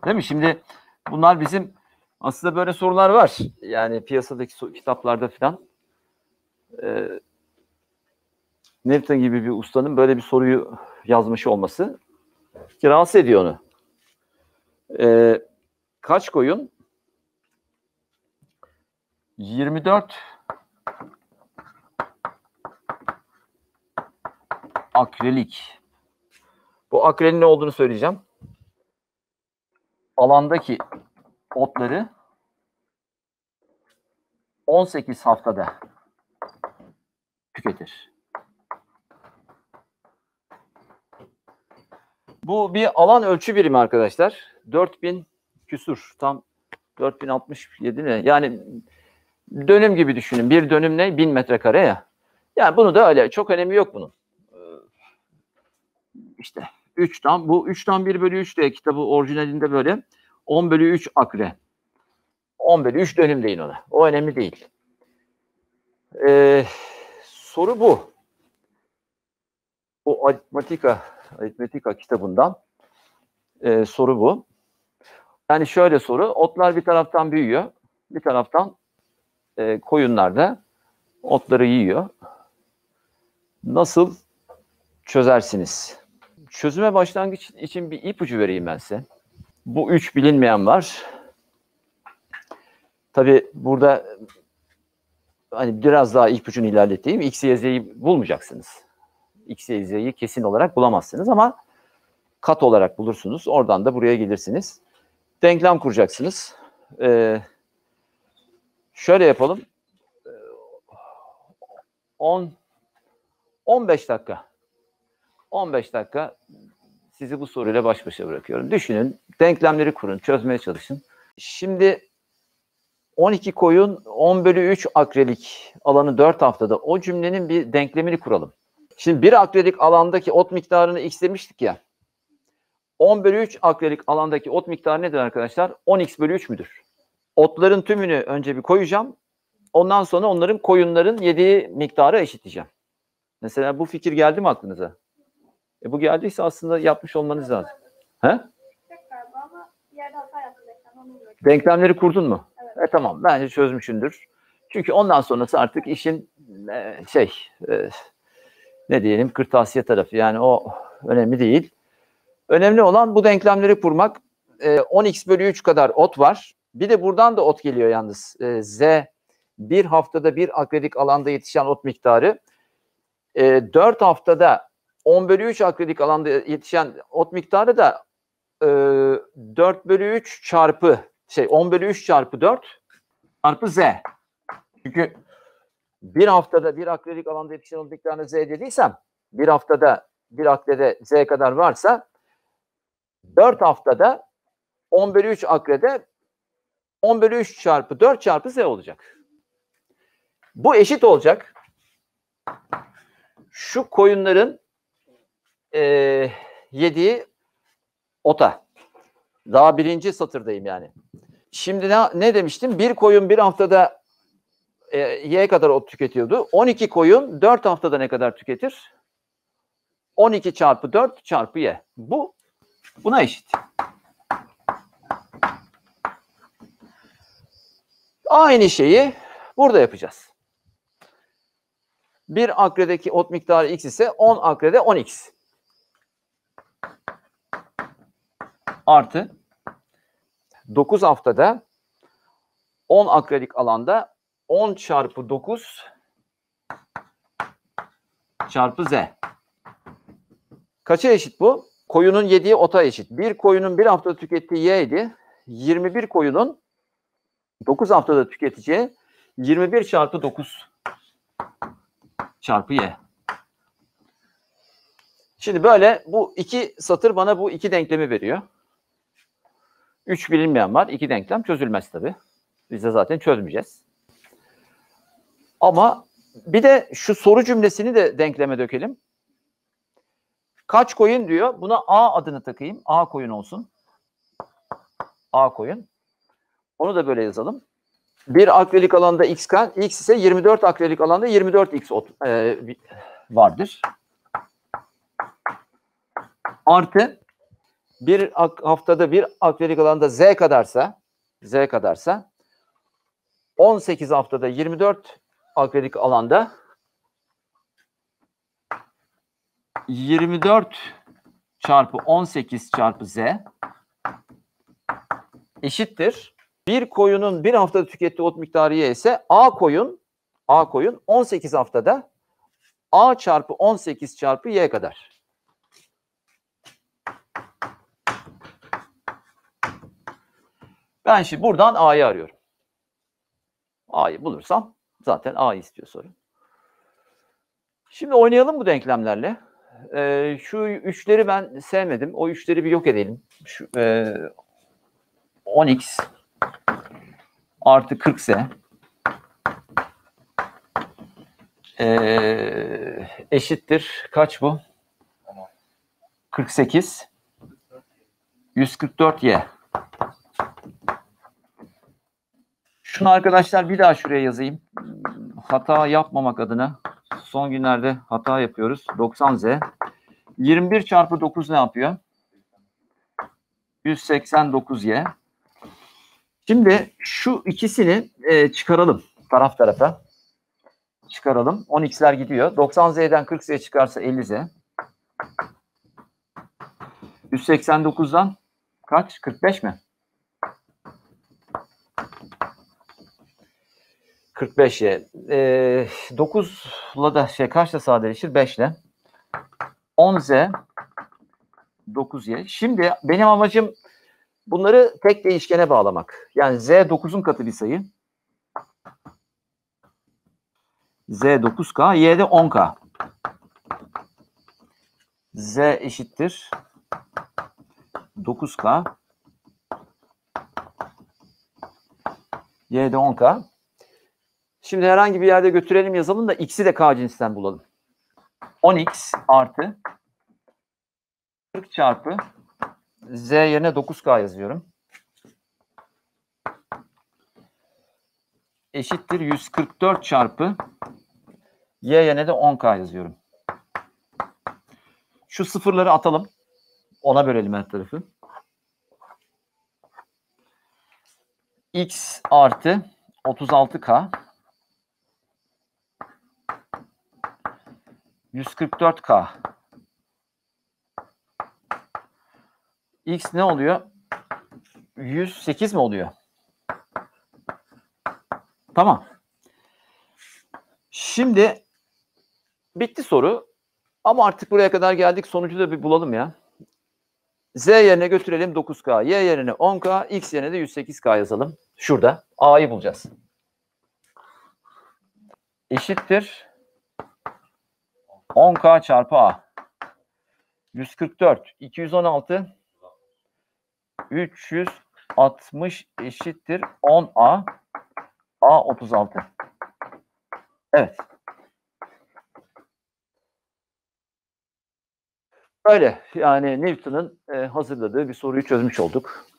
Değil mi? Şimdi bunlar bizim aslında böyle sorular var. Yani piyasadaki kitaplarda falan. Newton gibi bir ustanın böyle bir soruyu yazmış olması rahatsız ediyor onu. Kaç koyun? 24 akrilik. Bu akrilin ne olduğunu söyleyeceğim. Alandaki otları 18 haftada tüketir. Bu bir alan ölçü birimi arkadaşlar. 4000 küsur. Tam 4067 ne? Yani dönüm gibi düşünün. Bir dönüm ne? 1000 metrekare ya. Yani bunu da öyle. Çok önemi yok bunun. İşte 3'ten bu 3'ten 1 bölü 3 de kitabı orijinalinde böyle 10 bölü 3 akre. 10 bölü 3 dönüm deyin ona. O önemli değil. Soru bu. O aritmetika kitabından soru bu. Yani şöyle soru. Otlar bir taraftan büyüyor. Bir taraftan koyunlar da otları yiyor. Nasıl çözersiniz? Çözüme başlangıç için bir ipucu vereyim ben size. Bu 3 bilinmeyen var. Tabii burada hani biraz daha ipucunu ilerleteyim. X, Y, Z'yi bulmayacaksınız. X, Y, Z'yi kesin olarak bulamazsınız ama kat olarak bulursunuz. Oradan da buraya gelirsiniz. Denklem kuracaksınız. Şöyle yapalım. 15 dakika. 15 dakika sizi bu soruyla baş başa bırakıyorum. Düşünün, denklemleri kurun, çözmeye çalışın. Şimdi 12 koyun 10 bölü 3 akrelik alanı 4 haftada, o cümlenin bir denklemini kuralım. Şimdi 1 akrelik alandaki ot miktarını x demiştik ya. 10 bölü 3 akrelik alandaki ot miktarı nedir arkadaşlar? 10x bölü 3 müdür? Otların tümünü önce bir koyacağım. Ondan sonra onların koyunların yediği miktarı eşitleyeceğim. Mesela bu fikir geldi mi aklınıza? Bu geldiyse aslında yapmış olmanız lazım. He? Denklemleri kurdun mu? Evet. Tamam. Bence çözmüşsündür. Çünkü ondan sonrası artık işin ne diyelim, kırtasiye tarafı. Yani o önemli değil. Önemli olan bu denklemleri kurmak. 10x bölü 3 kadar ot var. Bir de buradan da ot geliyor yalnız. Z bir haftada bir akrelik alanda yetişen ot miktarı. 4 haftada 10 bölü 3 akrelik alanda yetişen ot miktarı da 4 bölü 3 çarpı 10 bölü 3 çarpı 4 çarpı Z. Çünkü bir haftada bir akrelik alanda yetişen ot miktarını Z dediysem, bir haftada bir akrede Z kadar varsa 4 haftada 10 bölü 3 akrede 10 bölü 3 çarpı 4 çarpı Z olacak. Bu eşit olacak. Şu koyunların yediği ota. Daha birinci satırdayım yani. Şimdi ne demiştim? Bir koyun bir haftada Y kadar ot tüketiyordu. 12 koyun 4 haftada ne kadar tüketir? 12 çarpı 4 çarpı Y. Bu buna eşit. Aynı şeyi burada yapacağız. Bir akredeki ot miktarı x ise 10 akrede 10x. Artı 9 haftada 10 akrelik alanda 10 çarpı 9 çarpı Z. Kaça eşit bu? Koyunun yediği ota eşit. Bir koyunun bir haftada tükettiği Y idi. 21 koyunun 9 haftada tüketeceği 21 çarpı 9 çarpı Y. Şimdi böyle bu iki satır bana bu iki denklemi veriyor. 3 bilinmeyen var. 2 denklem çözülmez tabii. Biz de zaten çözmeyeceğiz. Ama bir de şu soru cümlesini de denkleme dökelim. Kaç koyun diyor. Buna A adını takayım. A koyun olsun. A koyun. Onu da böyle yazalım. Bir akrelik alanda x ise 24 akrelik alanda 24x vardır. Artı bir haftada bir akredik alanda Z kadarsa 18 haftada 24 akredik alanda 24 çarpı 18 çarpı Z eşittir. Bir koyunun bir haftada tükettiği ot miktarı Y ise A koyun 18 haftada A çarpı 18 çarpı Y kadar. Ben şimdi buradan A'yı arıyorum. A'yı bulursam zaten A'yı istiyor soru. Şimdi oynayalım bu denklemlerle. Şu üçleri ben sevmedim. O üçleri bir yok edelim. Şu 10x artı 40z eşittir. Kaç bu? 48 144y. Şunu arkadaşlar bir daha şuraya yazayım. Hata yapmamak adına. Son günlerde hata yapıyoruz. 90z. 21 çarpı 9 ne yapıyor? 189y. Şimdi şu ikisini çıkaralım. Taraf tarafa. Çıkaralım. 10x'ler gidiyor. 90z'den 40z çıkarsa 50z. 189'dan kaç? 45 mi? 45'ye. 9'la da kaçla sadeleşir? 5'le. 10z 9y. Şimdi benim amacım bunları tek değişkene bağlamak. Yani z 9'un katı bir sayı. Z 9k, y de 10k. Z eşittir 9k. Y de 10k. Şimdi herhangi bir yerde götürelim yazalım da x'i de k cinsinden bulalım. 10x artı 40 çarpı z yerine 9k yazıyorum. Eşittir 144 çarpı y yerine de 10k yazıyorum. Şu sıfırları atalım. Ona bölelim her tarafı. X artı 36k 144k. X ne oluyor? 108 mi oluyor? Tamam. Şimdi bitti soru. Ama artık buraya kadar geldik. Sonucu da bir bulalım ya. Z yerine götürelim 9K. Y yerine 10K. X yerine de 108K yazalım. Şurada. A'yı bulacağız. Eşittir 10K çarpı A. 144, 216, 360 eşittir 10A. A 36. Evet. Öyle. Yani Newton'un hazırladığı bir soruyu çözmüş olduk.